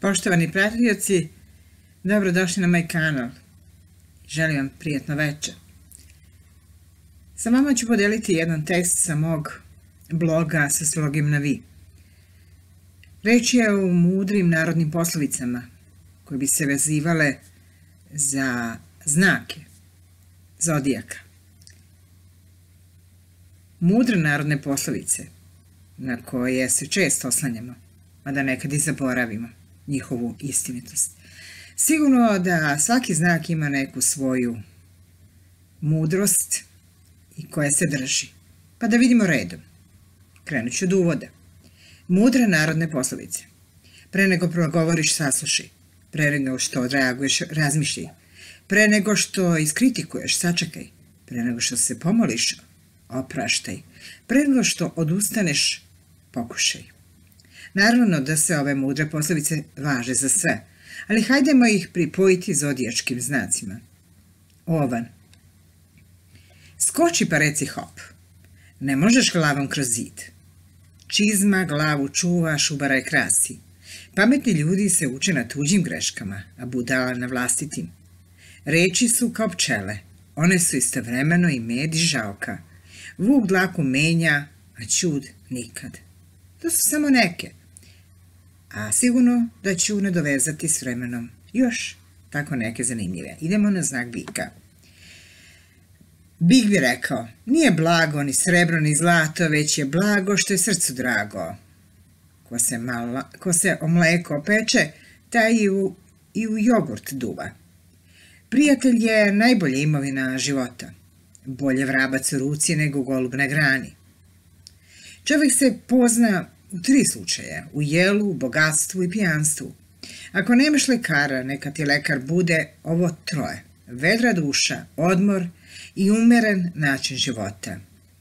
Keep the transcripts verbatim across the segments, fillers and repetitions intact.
Poštovani pratioci, dobrodošli na moj kanal. Želim vam prijatno večer. Sa vama ću podeliti jedan tekst sa mog bloga sa slogom na vi. Reč je o mudrim narodnim poslovicama koje bi se vezivale za znake zodijaka. Mudre narodne poslovice na koje se često oslanjamo, mada nekad i zaboravimo njihovu istinitost. Sigurno da svaki znak ima neku svoju mudrost i koja se drži. Pa da vidimo redom. Krenut ću od uvoda. Mudre narodne poslovice. Pre nego progovoriš, saslušaj. Pre nego što odreaguješ, razmišljaj. Pre nego što iskritikuješ, sačekaj. Pre nego što se pomoliš, opraštaj. Pre nego što odustaneš, pokušaj. Naravno da se ove mudre poslovice važe za sve, ali hajdemo ih pripojiti zodijačkim znacima. Ovan. Skoči pa reci hop. Ne možeš glavom kroz zid. Čizma glavu čuva, šubara je krasi. Pametni ljudi se uče na tuđim greškama, a budala na vlastitim. Reči su kao pčele, one su istovremeno i med i žaoka. Vuk dlaku menja, a ćud nikad. To su samo neke, a sigurno da ću nadovezati s vremenom još tako neke zanimljive. Idemo na znak bika. Bik bi rekao, nije blago ni srebro ni zlato, već je blago što je srcu drago. Ko se, mala, ko se o mleko peče, taj i u, i u jogurt duva. Prijatelj je najbolja imovina života. Bolje vrabac u ruci nego golub na grani. Čovjek se pozna u tri slučaja, u jelu, bogatstvu i pijanstvu. Ako nemaš lekara, neka ti lekar bude ovo troje. Vedra duša, odmor i umeren način života.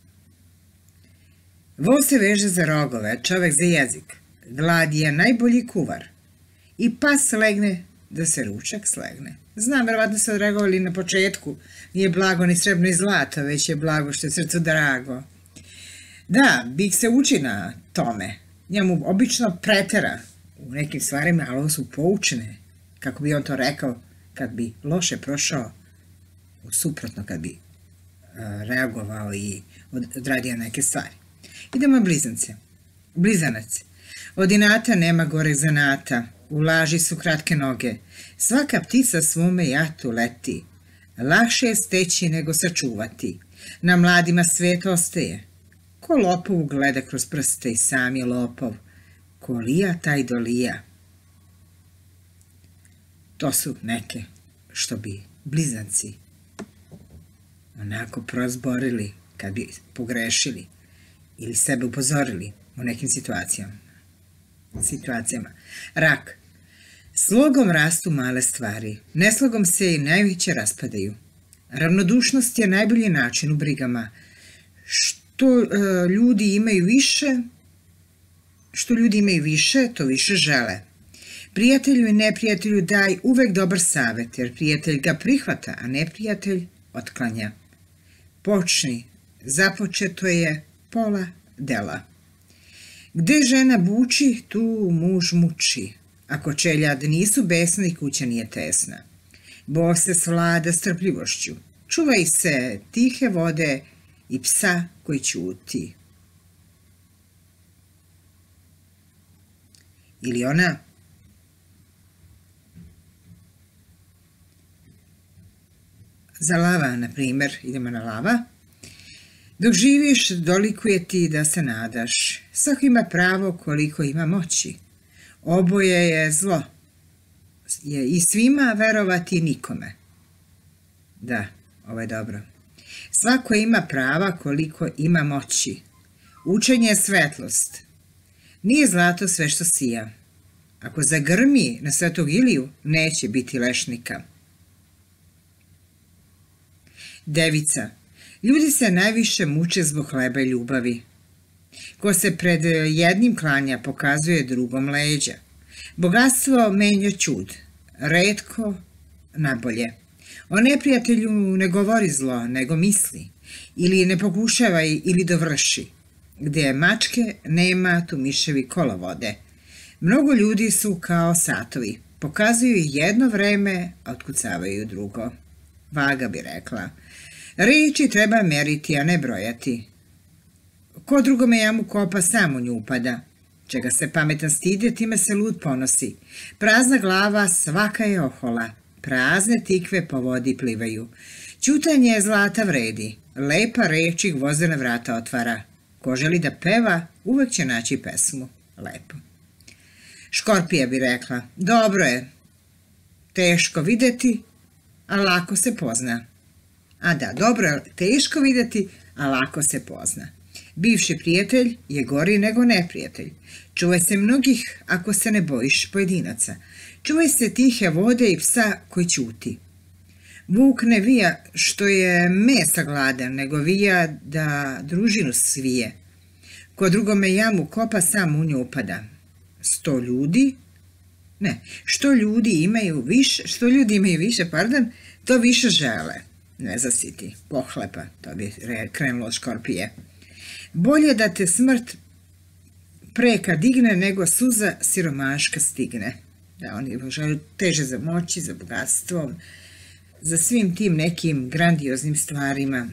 Vol se veže za rogove, čovjek za jezik. Glad je najbolji kuvar. I pas legne da se ručak slegne. Znam, verovatno se odreagovali na početku. Nije blago ni srebrno ni zlato, već je blago što je srcu drago. Da, bik se uči na tome. Njemu obično pretera u nekim stvarima, ali ovo su poučene, kako bi on to rekao, kad bi loše prošao, suprotno kad bi uh, reagovao i odradio neke stvari. Idemo blizance. Blizanac. Od inata nema goreg zanata, u laži su kratke noge, svaka ptica svome jatu leti, lakše je steći nego sačuvati, na mladima svet ostaje. Ko lopovu gleda kroz prste i sam je lopov, ko lija taj dolija. To su neke što bi blizanci onako prozborili kad bi pogrešili ili sebe upozorili u nekim situacijama. situacijama. Rak. Slogom rastu male stvari, neslogom se i najveće raspadaju. Ravnodušnost je najbolji način u brigama. Što uh, ljudi imaju više, što ljudi imaju više, to više žele. Prijatelju i neprijatelju daj uvek dobar savjet, jer prijatelj ga prihvata, a neprijatelj otklanja. Počni, započeto je pola dela. Gde žena buči, tu muž muči. Ako čeljad nisu besni, kuća nije tesna. Bog se svlada strpljivošću. Čuvaj se tihe vode i psa koji ćuti. Ili ona. Za lava, na primjer, idemo na lava. Dok živiš, dolikuje ti da se nadaš. Svako ima pravo koliko ima moći. Oboje je zlo. Je i svima verovati nikome. Da, ovo je dobro. Svako ima prava koliko ima moći. Učenje je svetlost. Nije zlato sve što sija. Ako zagrmi na Svetog Iliju, neće biti lešnika. Devica. Ljudi se najviše muče zbog hleba i ljubavi. Ko se pred jednim klanja, pokazuje drugom leđa. Bogatstvo menja ćud, retko nabolje. O neprijatelju ne govori zlo, nego misli, ili ne pokušavaj ili dovrši. Gde je mačke, nema tu miševi kolovode. Mnogo ljudi su kao satovi. Pokazuju jedno vreme, a otkucavaju drugo. Vaga bi rekla. Riječi treba meriti, a ne brojati. Ko drugome jamu kopa, sam u nju upada. Čega se pametan stide, time se lud ponosi. Prazna glava svaka je ohola. Prazne tikve po vodi plivaju. Ćutanje zlata vredi. Lepa reči gvozdena vrata otvara. Ko želi da peva, uvek će naći pesmu. Lepo. Škorpija bi rekla. Dobro je. Teško videti, a lako se pozna. A da, dobro je teško videti, a lako se pozna. Bivši prijatelj je gori nego neprijatelj. Čuvaj se mnogih ako se ne bojiš pojedinaca. Čuvaj se tihe vode i psa koji ćuti. Vuk ne vija što je mesa gladan, nego vija da družinu svije. Ko drugome jamu kopa, sam u nju upada. Sto ljudi, ne, što ljudi imaju više, što ljudi imaju više, pardon, to više žele. Ne zasiti, pohlepa, to bi krenulo od škorpije. Bolje da te smrt preka digne, nego suza siromaška stigne. Da, oni žele teže za moći, za bogatstvom, za svim tim nekim grandioznim stvarima,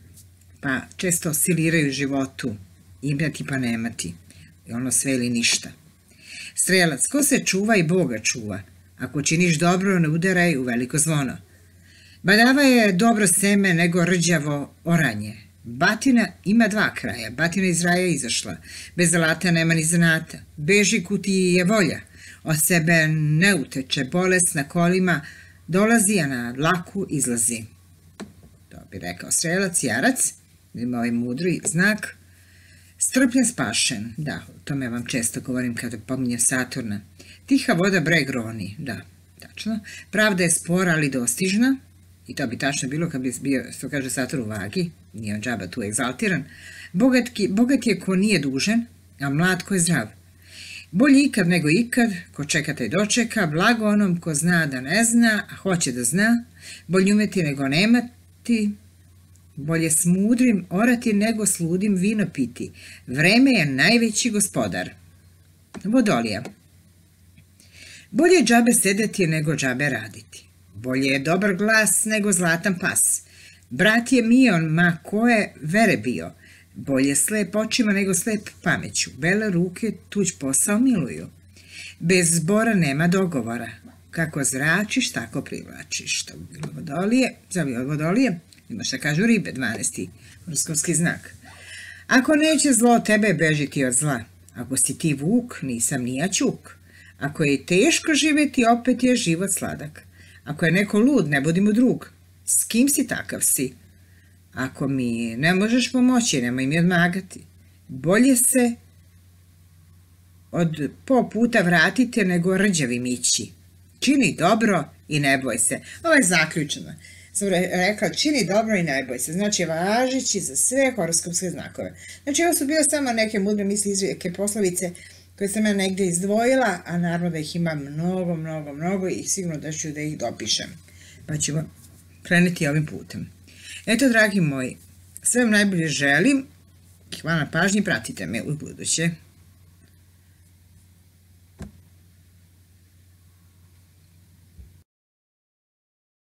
pa često osciliraju životu, imati pa nemati, i ono sve ili ništa. Strelac, ko se čuva i Boga čuva, ako činiš dobro, ne udaraj u veliko zvono. Badava je dobro seme nego rđavo oranje. Batina ima dva kraja, batina iz raja izašla, bez zlata nema ni zanata, beži kuti je volja, od sebe ne uteče, bolest na kolima dolazi, a na dlaku izlazi. To bi rekao strelac. Jarac, ima ovaj mudri znak, strpljen spašen, da, o tome vam često govorim kada pominjem Saturna. Tiha voda breg roni, da, tačno. Pravda je spora, ali dostižna, i to bi tačno bilo kad bi bio, što kaže Saturn u vagi, nije on džaba tu egzaltiran. Bogat je ko nije dužan, a mlad ko je zdrav. Bolje ikad nego ikad, ko čeka taj dočeka, blago onom ko zna da ne zna, a hoće da zna, bolje umeti nego nemati, bolje s mudrim orati nego s ludim vino piti. Vreme je najveći gospodar. Vodolija. Bolje je džabe sedeti nego džabe raditi. Bolje je dobar glas nego zlatan pas. Brat je mion, ma ko je vere bio. Bolje slep očima nego slep pameću. Bele ruke tuđ posao miluju. Bez zbora nema dogovora. Kako zračiš, tako privlačiš. To bi bilo vodolije. Zavio vodolije. Ima šta kažu ribe, dvanaesti horoskopski znak. Ako neće zlo tebe, bežiti od zla. Ako si ti vuk, nisam ni ja ćuk. Ako je teško živjeti, opet je život sladak. Ako je neko lud, ne budi mu drug. S kim si, takav si. Ako mi ne možeš pomoći, nemoj mi odmagati. Bolje se od po puta vratite nego rđavim ići. Čini dobro i ne boj se. Ovo je zaključeno. Sam rekla, čini dobro i ne boj se. Znači, važići za sve horoskopske znakove. Znači, ovo su bile samo neke mudre misli, izrijeke, poslovice koje sam ja negdje izdvojila, a naravno da ih ima mnogo, mnogo, mnogo i sigurno da ću da ih dopišem. Pa ćemo krenuti ovim putem. Eto, dragi moji, sve vam najbolje želim. Hvala na pažnji, pratite me u buduće.